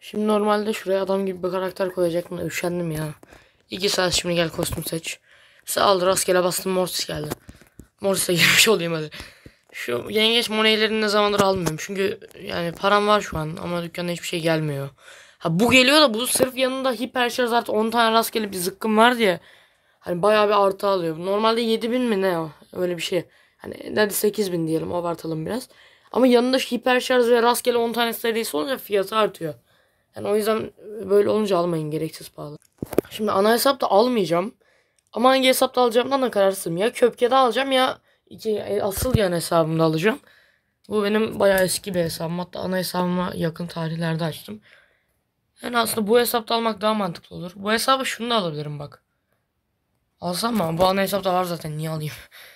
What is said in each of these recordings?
Şimdi normalde şuraya adam gibi bir karakter koyacaktım da üşendim ya. 2 saat şimdi gel kostüm seç. Sağ ol, rastgele bastım, Mortis geldi. Mortis'e girmiş olayım hadi. Şu yengeç moneylerini ne zamandır almıyorum. Çünkü yani param var şu an ama dükkanda hiçbir şey gelmiyor. Ha bu geliyor da bu sırf yanında hiper şarj artı 10 tane rastgele bir zıkkım var diye. Hani bayağı bir artı alıyor. Normalde 7.000 mi ne o? Öyle bir şey. Hani hadi 8.000 diyelim, abartalım biraz. Ama yanında şu hiper şarj ve rastgele 10 tane serisi olunca fiyatı artıyor. Yani o yüzden böyle olunca almayın, gereksiz pahalı. Şimdi ana hesapta almayacağım. Ama hangi hesapta alacağımdan da kararsızım. Ya Köpke'de alacağım ya asıl yan hesabımda alacağım. Bu benim bayağı eski bir hesabım. Hatta ana hesabıma yakın tarihlerde açtım. Yani aslında bu hesapta almak daha mantıklı olur. Bu hesabı şunu da alabilirim bak. Alsam mı? Bu ana hesapta var zaten, niye alayım?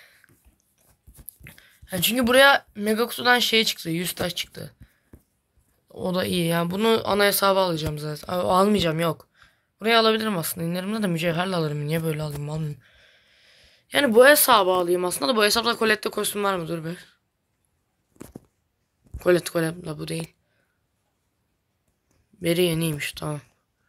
Yani çünkü buraya mega kutudan şey çıktı. 100 taş çıktı. O da iyi yani. Bunu ana hesaba alacağım zaten. Almayacağım, yok. Buraya alabilirim aslında. İnlerimde de mücevherle alırım. Niye böyle alayım, almayayım. Yani bu hesabı alayım aslında da bu hesapta Colette kostüm var mı? Dur be. Colette bu değil. Beri yeniymiş, tamam.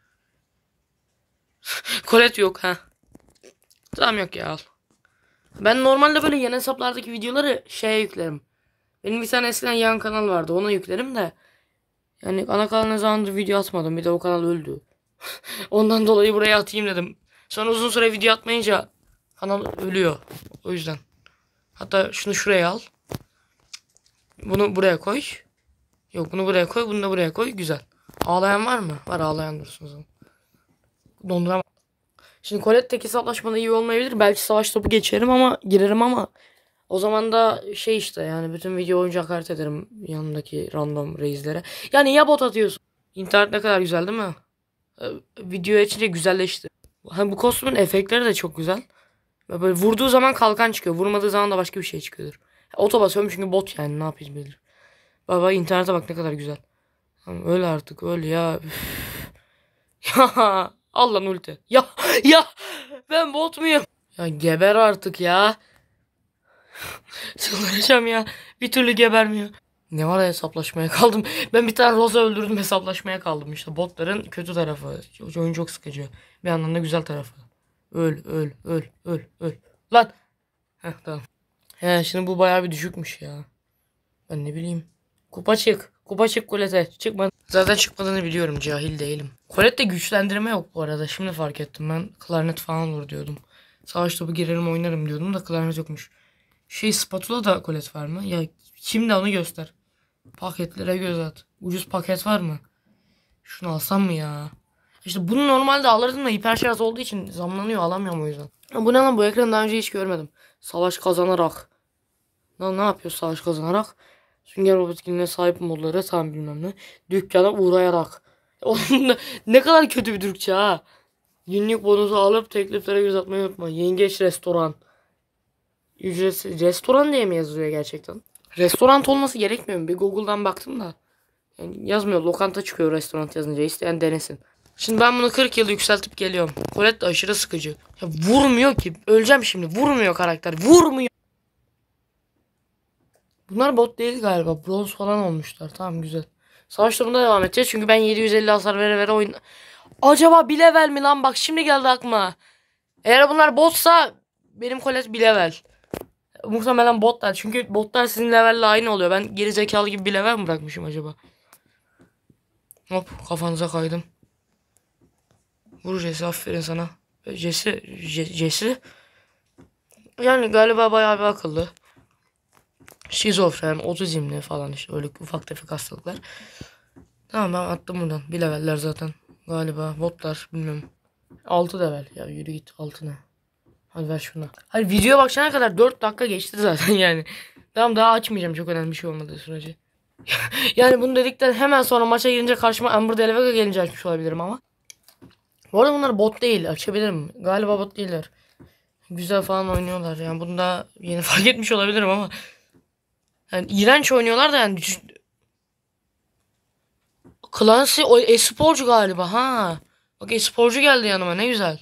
Colette yok ha. Tamam, yok ya, al. Ben normalde böyle yan hesaplardaki videoları şeye yüklerim. Benim bir tane eskiden yan kanal vardı, ona yüklerim de. Yani ana kanal ne zamandır video atmadım, bir de o kanal öldü. Ondan dolayı buraya atayım dedim. Sonra uzun süre video atmayınca kanal ölüyor. O yüzden. Hatta şunu şuraya al. Bunu buraya koy. Yok, bunu buraya koy. Bunu da buraya koy. Güzel. Ağlayan var mı? Var, ağlayan dursun o zaman. Donduramam. Şimdi Colette'deki hesaplaşmada iyi olmayabilir. Belki savaş topu geçerim ama girerim ama o zaman da şey işte, yani bütün video boyunca hakaret ederim yanındaki random reislere. Yani ya bot atıyorsun. İnternet ne kadar güzel değil mi? Video içince güzelleşti. Hem bu kostümün efektleri de çok güzel. Ve böyle vurduğu zaman kalkan çıkıyor. Vurmadığı zaman da başka bir şey çıkıyordur. Oto basıyorum çünkü bot, yani ne yapayım bilir. Baba internete bak ne kadar güzel. Tamam, öyle artık, öyle ya. Ya al lan ulti. Ya ben bot muyum? Ya geber artık ya. Çıldıracağım ya. Bir türlü gebermiyor. Ne var ya, hesaplaşmaya kaldım. Ben bir tane Rosa öldürdüm, hesaplaşmaya kaldım işte. Botların kötü tarafı. Oyun çok sıkıcı. Bir yandan da güzel tarafı. Öl öl öl öl öl. Lan. Heh, tamam. He, şimdi bu bayağı bir düşükmüş ya. Ben ne bileyim. Kupa çık. Kupa çık Colette. Çıkmadı. Zaten çıkmadığını biliyorum. Cahil değilim. Colette'de güçlendirme yok bu arada. Şimdi fark ettim. Ben klarnet falan olur diyordum. Savaş topu girerim oynarım diyordum da klarnet yokmuş. Spatula da Colette var mı? Ya şimdi onu göster. Paketlere göz at. Ucuz paket var mı? Şunu alsam mı ya? İşte bunu normalde alırdım da hiper şarj olduğu için zamlanıyor, alamıyorum o yüzden. Bu ne lan, bu ekranı daha önce hiç görmedim. Savaş kazanarak. Lan ne yapıyor savaş kazanarak? Sünger Bob etkinliğine sahip modları tam bilmem ne. Dükkana uğrayarak. Oğlum ne kadar kötü bir Türkçe ha. Günlük bonusu alıp tekliflere göz atmayı unutma. Yengeç restoran. Ücretsiz restoran diye mi yazıyor gerçekten? Restoran olması gerekmiyor mu? Bir Google'dan baktım da. Yani yazmıyor. Lokanta çıkıyor restoran yazınca. İsteyen denesin. Şimdi ben bunu 40 yıl yükseltip geliyorum. Colette aşırı sıkıcı. Ya vurmuyor ki. Öleceğim şimdi. Vurmuyor karakter. Vurmuyor. Bunlar bot değil galiba. Bronz falan olmuşlar. Tamam, güzel. Savaş turunda devam edeceğiz. Çünkü ben 750 hasar vere vere oyun... Acaba bir level mi lan? Bak şimdi geldi aklıma. Eğer bunlar botsa benim Colette bir level. Muhtemelen botlar. Çünkü botlar sizin levelle aynı oluyor. Ben geri zekalı gibi bir level mi bırakmışım acaba? Hop, kafanıza kaydım. Vur Jesse, aferin sana. Jesse. Yani galiba bayağı bir akıllı. Şizofren, otizmli falan işte öyle ufak tefek hastalıklar. Tamam, ben attım buradan. Bir leveller zaten. Galiba botlar bilmiyorum. 6 level ya, yürü git, 6 ne. Hadi ver şunu. Hayır, videoya bakana kadar 4 dakika geçti zaten yani. Tamam, daha açmayacağım çok önemli bir şey olmadığı sürece. Yani bunu dedikten hemen sonra maça girince karşıma Amber Delvega gelince açmış olabilirim ama. Bu arada bunlar bot değil, açabilirim. Galiba bot değiller. Güzel falan oynuyorlar yani, bunu da yeni fark etmiş olabilirim ama. Yani iğrenç oynuyorlar da yani. Clancy o e-sporcu galiba ha. Bak, e-sporcu geldi yanıma, ne güzel.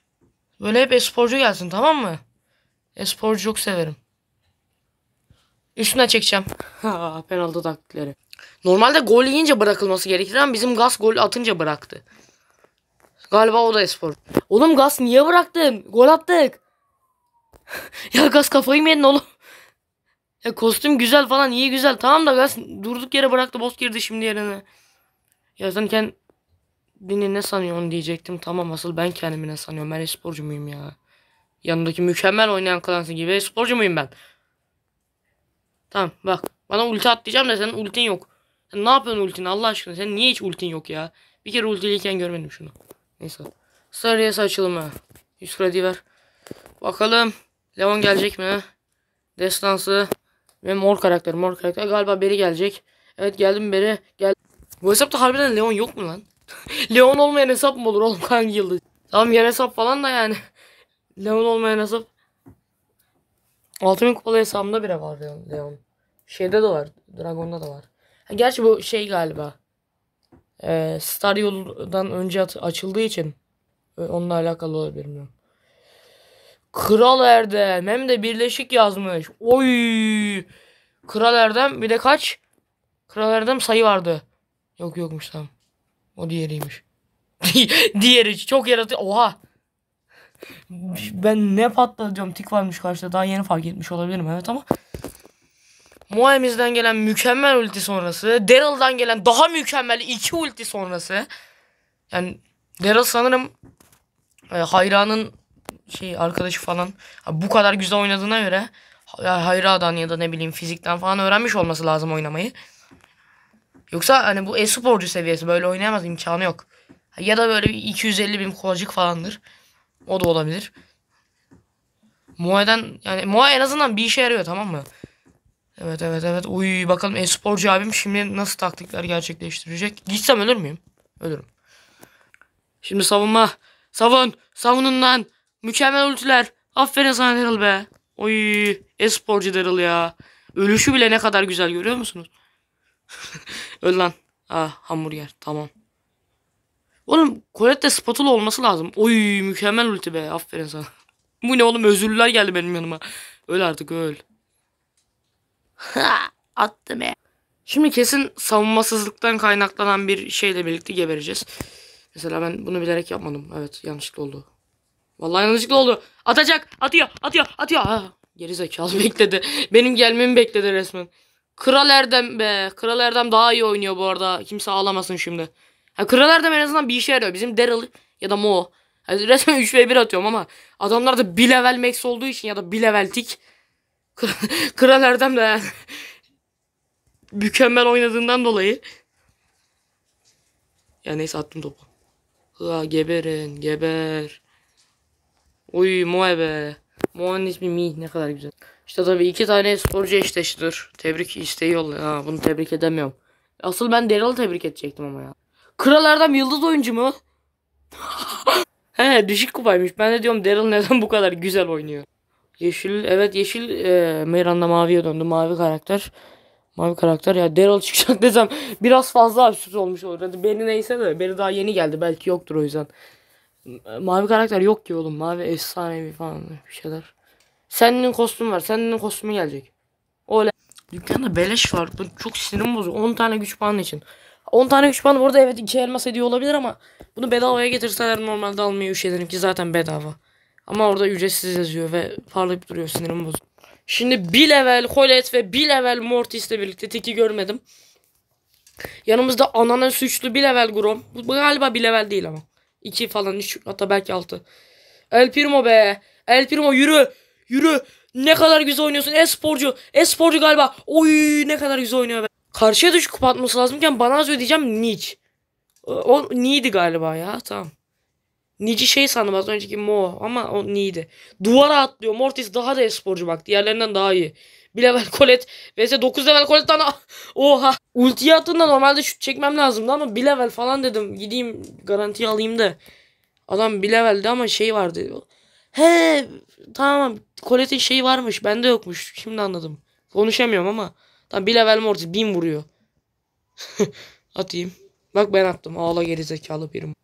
Böyle hep e-sporcu gelsin, tamam mı? E-sporcu çok severim. Üstüne çekeceğim. Ha, penaltı taktikleri. Normalde gol yiyince bırakılması gerekir ama bizim Gas gol atınca bıraktı. Galiba o da espor. Oğlum Gas niye bıraktın? Gol attık. Ya Gas kafayı mı yedin oğlum? Ya kostüm güzel falan, iyi güzel. Tamam da Gas durduk yere bıraktı. Boss girdi şimdi yerine. Ya sen kendini ne sanıyorsun diyecektim. Tamam, asıl ben kendimi ne sanıyorum. Ben esporcu muyum ya? Yanındaki mükemmel oynayan Clancy gibi esporcu muyum ben? Tamam bak. Bana ulti atlayacağım da senin ultin yok. Sen ne yapıyorsun ultini Allah aşkına? Senin niye hiç ultin yok ya? Bir kere ultiliyken görmedim şunu. Neyse. Sarıyası açılımı. 100 kredi ver. Bakalım. Leon gelecek mi? Destansı. Ve mor karakter. Mor karakter. Galiba Beri gelecek. Evet, geldim Beri. Gel. Bu hesapta harbiden Leon yok mu lan? Leon olmayan hesap mı olur oğlum, hangi yıldız? Tamam, yer hesap falan da yani. Leon olmayan hesap. 6000 kupalı hesabımda bile var Leon. Şeyde de var. Dragon'da da var. Ha, gerçi bu şey galiba. Star yoldan önce açıldığı için onunla alakalı olabilir, bilmiyorum. Kral Erdem hem de birleşik yazmış. Oy! Kral Erdem bir de kaç? Kral Erdem sayı vardı. Yok, yokmuş, tamam. O diğeriymiş. Diğeri çok yaratıcı. Oha! Ben ne patlatıyorum, tik varmış karşıda. Daha yeni fark etmiş olabilirim, evet, ama Moemiz'den gelen mükemmel ulti sonrası, Daryl'dan gelen daha mükemmel iki ulti sonrası. Yani Daryl sanırım Hayra'nın arkadaşı falan. Bu kadar güzel oynadığına göre Hayra'dan ya da ne bileyim fizikten falan öğrenmiş olması lazım oynamayı. Yoksa hani bu e-sporcu seviyesi, böyle oynayamaz, imkanı yok. Ya da böyle bir 250 bin kulacık falandır. O da olabilir. Moe'den yani Moe en azından bir işe yarıyor, tamam mı? Evet, evet, evet. Uy, bakalım e-sporcu abim şimdi nasıl taktikler gerçekleştirecek. Gitsem ölür müyüm? Ölürüm. Şimdi savunma. Savun. Savunun lan. Mükemmel ultiler. Aferin sana Daryl be. Oy, e-sporcu Daryl ya. Ölüşü bile ne kadar güzel, görüyor musunuz? Öl lan. Ah, hamburger. Tamam. Oğlum Colette'de spatula olması lazım. Oy, mükemmel ulti be. Aferin sana. Bu ne oğlum, özürlüler geldi benim yanıma. Öl artık, öl. Attı be. Şimdi kesin savunmasızlıktan kaynaklanan bir şeyle birlikte gebereceğiz. Mesela ben bunu bilerek yapmadım. Evet, yanlışlıkla oldu. Vallahi yanlışlıkla oldu. Atacak. Atıyor. Atıyor. Atıyor. Ha. Geri zekalı bekledi. Benim gelmemi bekledi resmen. Kral Erdem be. Kral Erdem daha iyi oynuyor bu arada. Kimse ağlamasın şimdi. Ha, Kral Erdem en azından bir işe yarıyor. Bizim Daryl ya da Mo. Yani resmen 3v1 atıyorum ama adamlar da bir level max olduğu için ya da bir level tik. Kral Erdem de yani mükemmel oynadığından dolayı. Ya neyse, attım topu. Ha, geberin. Geber. Uy, Moe be. Moe'nin ismi Mi, ne kadar güzel. İşte tabii iki tane sporcu eşleştir. Tebrik isteği yolla. Ha, bunu tebrik edemiyorum. Asıl ben Daryl'ı tebrik edecektim ama ya. Kral Erdem yıldız oyuncu mu? He, düşük kupaymış. Ben de diyorum Daryl neden bu kadar güzel oynuyor. Yeşil, evet, yeşil Meyran'da maviye döndü. Mavi karakter. Mavi karakter ya, Daryl çıkacak desem biraz fazla absürt olmuş olur. Hadi Beri neyse de, Beri daha yeni geldi, belki yoktur o yüzden. Mavi karakter yok ki oğlum. Mavi efsanevi falan bir şeyler. Senin kostüm var. Senin kostümü gelecek. Öyle. Dükkanda beleş var. Bu çok sinirim bozuyor. 10 tane güç puanı için. 10 tane güç puanı burada, evet, 2 elmas ediyor olabilir ama bunu bedavaya getirseler normalde almayı üşenirim ki zaten bedava. Ama orada ücretsiz yazıyor ve parlayıp duruyor, sinirim bozuyor. Şimdi bir level Colette ve bir level Mortis'le birlikte teki görmedim. Yanımızda ananın suçlu bir level Grom. Bu galiba bir level değil ama. 2 falan, 3, hatta belki 6. El Primo be. El Primo, yürü. Yürü. Ne kadar güzel oynuyorsun. Esporcu. Esporcu galiba. Oy, ne kadar güzel oynuyor be. Karşıya düşük kupa atması lazımken bana az ödeyeceğim Nick. O Nick'di galiba ya. Tamam. Nick'i şey sandım az önceki Mo ama o Nick'di. Duvara atlıyor. Mortis daha da esporcu bak. Diğerlerinden daha iyi. Bir level Colette vs 9 level Colette'dan oha. Ultiyi attığında normalde şut çekmem lazımdı ama bir level falan dedim. Gideyim garantiye alayım da. Adam bir leveldi ama şey vardı. He, tamam. Colette'in şeyi varmış. Bende yokmuş. Şimdi anladım. Konuşamıyorum ama. Tamam, bir level Mortis 1000 vuruyor. Atayım. Bak, ben attım. Ağla geri zekalı birim.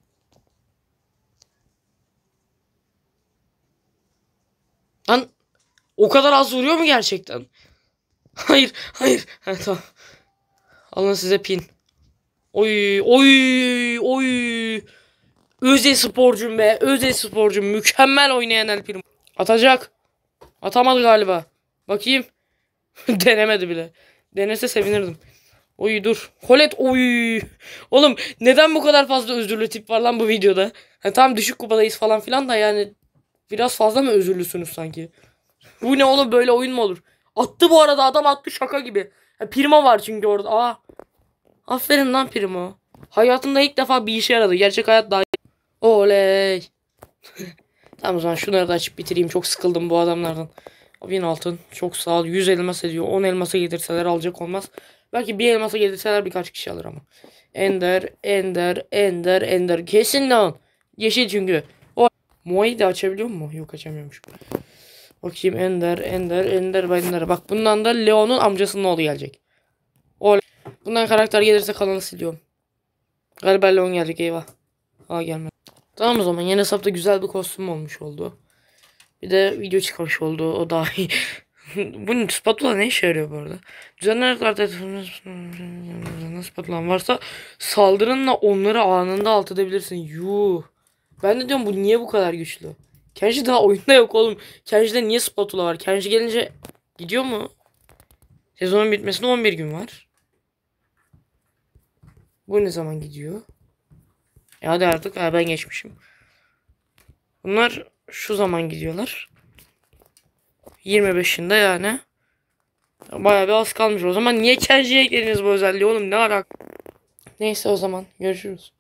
Lan o kadar az vuruyor mu gerçekten? Hayır, hayır. Ha, tamam. Alın size pin. Oy, oy, oy. Öze sporcum be. Öze sporcum. Mükemmel oynayan El Primo. Atacak. Atamadı galiba. Bakayım. Denemedi bile. Denese sevinirdim. Oy dur. Colette oy. Oğlum neden bu kadar fazla özürlü tip var lan bu videoda? Ha, tam düşük kupadayız falan filan da yani biraz fazla mı özürlüsünüz sanki? Bu ne oğlum, böyle oyun mu olur? Attı bu arada, adam attı şaka gibi. Ha, Primo var çünkü orada. Aa. Aferin lan Primo. Hayatında ilk defa bir işe yaradı. Gerçek hayat daha. Oley. Tamam, o zaman şunları da açıp bitireyim. Çok sıkıldım bu adamlardan. 1000 altın. Çok sağ ol. 100 elmas ediyor. 10 elmasa getirseler alacak olmaz. Belki bir elmasa getirseler birkaç kişi alır ama. Ender, Ender, Ender, Ender. Kesin lan. Yeşil çünkü. O Moe'yi de açabiliyor mu? Yok, açamıyormuş. Bakayım Ender, Ender, Ender, Ender. Bak bundan da Leon'un amcasının oğlu gelecek. O bundan karakter gelirse kalanı siliyorum. Galiba Leon gelecek, eyvah. Aa, gelmedi. Tamam, o zaman yeni hesapta güzel bir kostüm olmuş oldu. Bir de video çıkmış oldu. O daha iyi. Bu spatula ne işe yarıyor bu arada? Düzenli spatula varsa saldırınla onları anında alt edebilirsin. Yuh. Ben de diyorum bu niye bu kadar güçlü? Kenji daha oyunda yok oğlum. Kenji'de niye spatula var? Kenji gelince gidiyor mu? Sezonun bitmesine 11 gün var. Bu ne zaman gidiyor? Hadi artık. Ha, ben geçmişim. Bunlar şu zaman gidiyorlar. 25'inde yani. Bayağı bir az kalmış. O zaman niye Kenji'ye eklediniz bu özelliği oğlum? Ne alaka? Neyse, o zaman görüşürüz.